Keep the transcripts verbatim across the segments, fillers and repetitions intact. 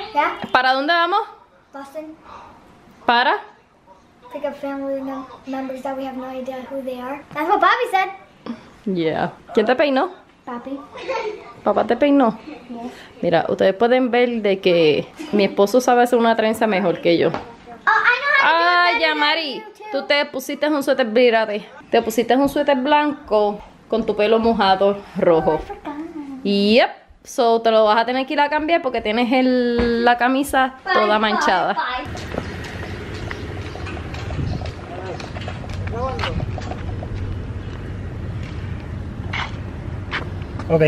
Yeah? ¿Para dónde vamos? Boston. ¿Para? Pick up family mem members that we have no idea who they are. That's what Bobby said. Yeah. ¿Quién te peinó? Papi. ¿Papá te peinó? Yes. Mira, ustedes pueden ver de que mi esposo sabe hacer una trenza mejor que yo. Oh, I know how to Ay, do it better than Yamari, you too. tú te pusiste un suéter, mírate. Te pusiste un suéter blanco con tu pelo mojado rojo. Yep. So te lo vas a tener que ir a cambiar porque tienes el, la camisa toda manchada. Bye, bye. Ok.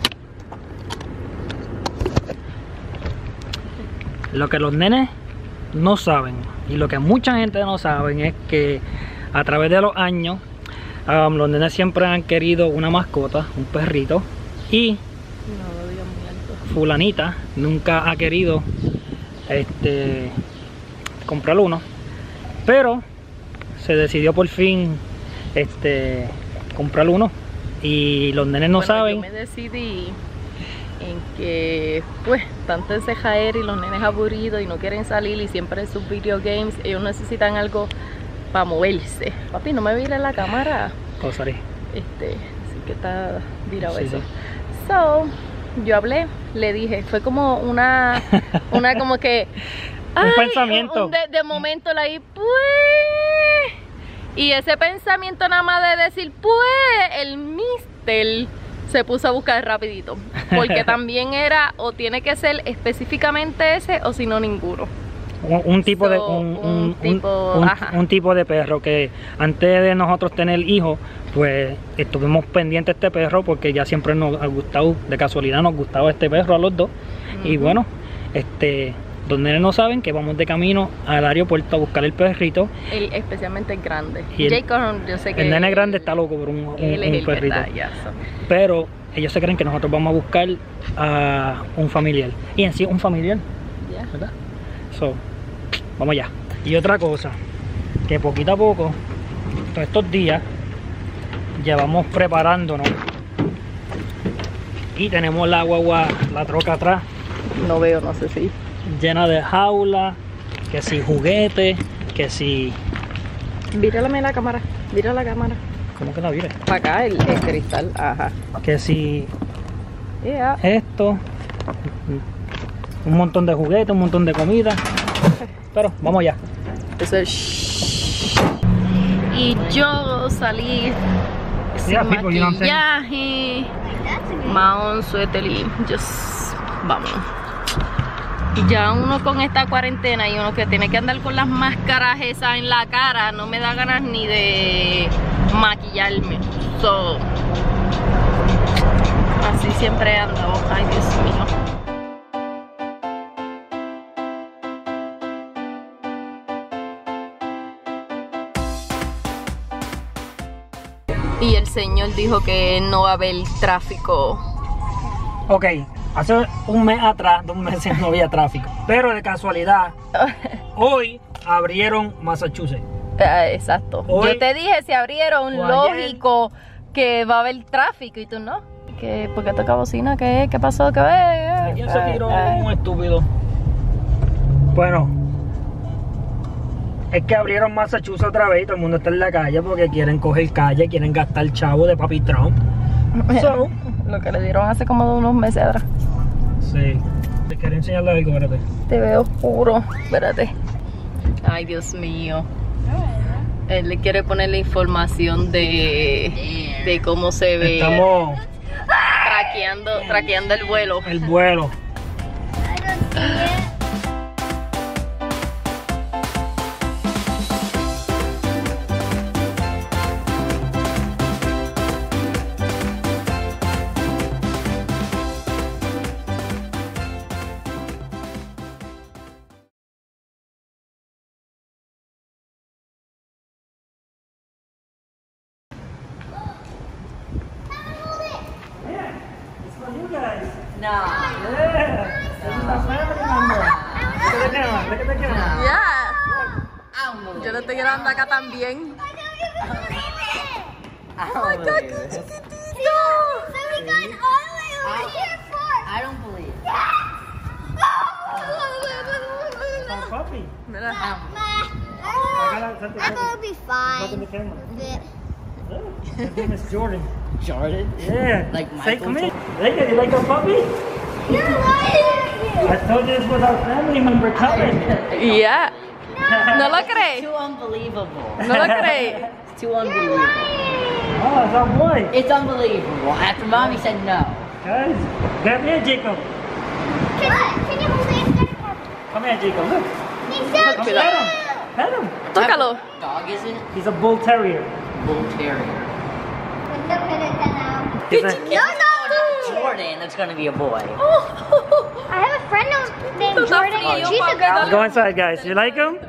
Lo que los nenes no saben y lo que mucha gente no sabe es que a través de los años um, los nenes siempre han querido una mascota, un perrito, y No lo digas muy alto. fulanita nunca ha querido este comprar uno, pero se decidió por fin este comprar uno y los nenes no Bueno, saben. Yo me decidí en que pues tanto ese jaer y los nenes aburridos y no quieren salir y siempre en sus video games, ellos necesitan algo para moverse. Papi, no me vire la cámara. Oh, sorry. Este, así que está virado Sí, eso. sí. So, yo hablé, le dije, fue como una, una como que Un ay, pensamiento. un de, de momento la ahí, pues. Y ese pensamiento nada más de decir, pues, el mister se puso a buscar rapidito. Porque también era, o tiene que ser específicamente ese, o si no, ninguno. Un, un tipo de So, un, un un- tipo, un- ajá. un tipo de perro que antes de nosotros tener hijos, pues estuvimos pendientes de este perro porque ya siempre nos ha gustado, de casualidad nos gustaba este perro a los dos. Y Ujú. bueno, este los nenes no saben que vamos de camino al aeropuerto a buscar el perrito. El, especialmente el grande. Y el- Jacob, yo sé que El nene grande está loco por un, un- él es un el que perrito. está, ya, so. Pero ellos se creen que nosotros vamos a buscar a un familiar. Y en sí un familiar, Ya. ¿verdad? So, vamos allá. Y otra cosa, que poquito a poco, todos estos días, llevamos preparándonos. Y tenemos la guagua, la troca atrás, No veo, no sé si. llena de jaulas, que si juguetes, que si... Vírala la cámara, vira la cámara. ¿Cómo que la vire? Para acá el, el cristal, ajá. Que si Yeah. esto, un montón de juguetes, un montón de comida. Pero vamos allá. Eso es. Y yo salí sin Yeah, people, you know what I'm saying? maquillaje, maón, suéter y just vamos. Y ya uno con esta cuarentena y uno que tiene que andar con las máscaras esas en la cara, no me da ganas ni de maquillarme. So, así siempre ando. Ay, Dios mío. Y el señor dijo que no va a haber tráfico. Ok, hace un mes atrás, dos meses no había tráfico. Pero de casualidad, hoy abrieron Massachusetts. Ah, exacto. Hoy- Yo te dije, si abrieron, o ayer. lógico que va a haber tráfico y tú no. ¿Qué? ¿Por qué toca bocina? ¿Qué? ¿Qué pasó? ¿Qué ve? ¿Quién se tiró un estúpido? Bueno, es que abrieron Massachusetts otra vez y todo el mundo está en la calle porque quieren coger calle, quieren gastar chavo de papi Trump. So, Lo que le dieron hace como unos meses atrás. sí. Te quería enseñarle algo, espérate. Te veo oscuro. Espérate. Ay, Dios mío. Él le quiere poner la información de, de cómo se ve Estamos traqueando, traqueando el vuelo. el vuelo. Ya. Yo lo estoy grabando acá también. Oh my God, qué chiquitito. So we got all the way over here for. I don't believe it. Oh, I will be fine. His name is Jordan. Jordan? Yeah. Like Say, Michael come here. Like it. You like a puppy? You're lying. I told you this was our family member coming. Yeah. No lo crees. Too unbelievable. No lo crees. It's too unbelievable. Oh, it's our boy. It's unbelievable. After mommy said no. Guys, grab here, Jacob. Can, can you hold it? Come here, Jacob. Look. He's Come so pet him. Pet him. Tócalo. What dog is it? He's a bull terrier. Bull terrier. He's a, No, no. Jordan, that's gonna be a boy. I have a friend named Tú estás Jordan. frío, She's a papi, girl. dale. go inside, guys. You like him?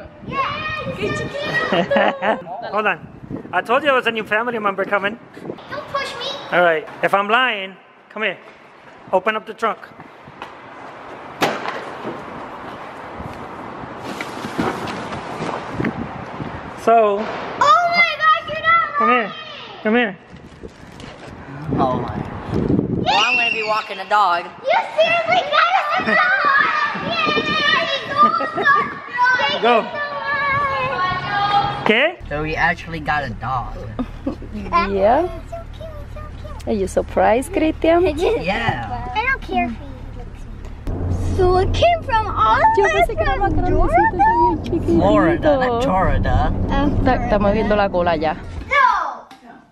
Yeah. Hold on. I told you there was a new family member coming. Don't push me. All right. If I'm lying, come here. Open up the trunk. So, Oh my God, you're not. come here. Come here. Oh my. Well, I'm gonna be walking a dog. You seriously got us a dog. Go. Okay? So we actually got a dog. Yeah. Are you surprised, Christian? Yeah. I don't care if he looks. So it came from all Yo the way pensé que era más from grandecito, Georgia? está bien chiquitito. Florida, not Florida. Ta- Estamos viendo la cola ya. No.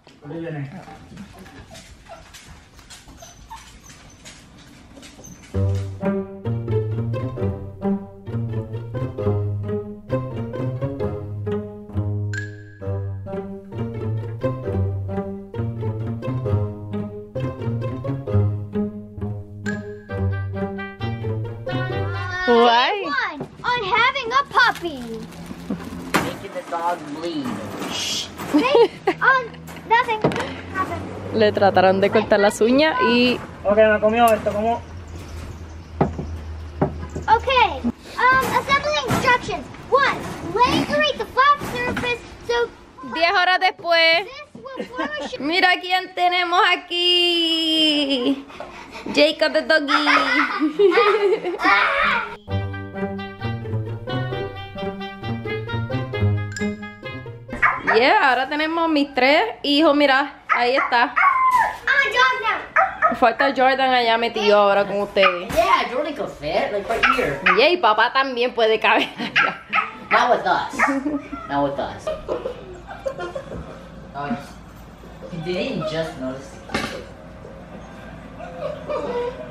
Why? One on having a puppy. Making the dog bleed. Hey, on nothing. Nothing. Le trataron de cortar las uñas y Ok, me comió esto. ¿Cómo? Okay. Um, assembly instructions. One, lacerate the flat surface so diez horas después. this will flourish. Mira quién tenemos aquí. Jacob the doggy. Yeah, ahora tenemos mis tres hijos, mira, ahí está. I'm a dog now. Falta Jordan allá metido ahora con ustedes. Yeah, Jordan could fit, like right here. Yeah, y papá también puede caber allá. Not with us. Not with us. Oh, did he just notice?